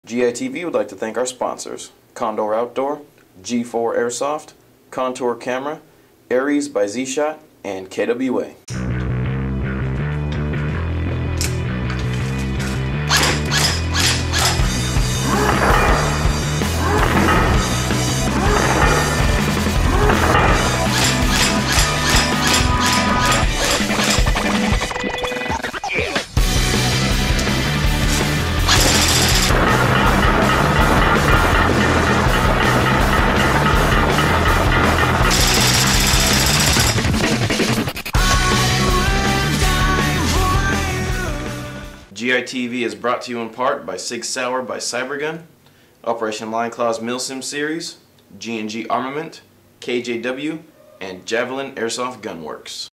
GITV would like to thank our sponsors: Condor Outdoor, G4 Airsoft, Contour Camera, Aries by Z-Shot, and KWA. GITV is brought to you in part by Sig Sauer by Cybergun, Operation Lion Claw's Milsim Series, G&G Armament, KJW, and Javelin Airsoft Gunworks.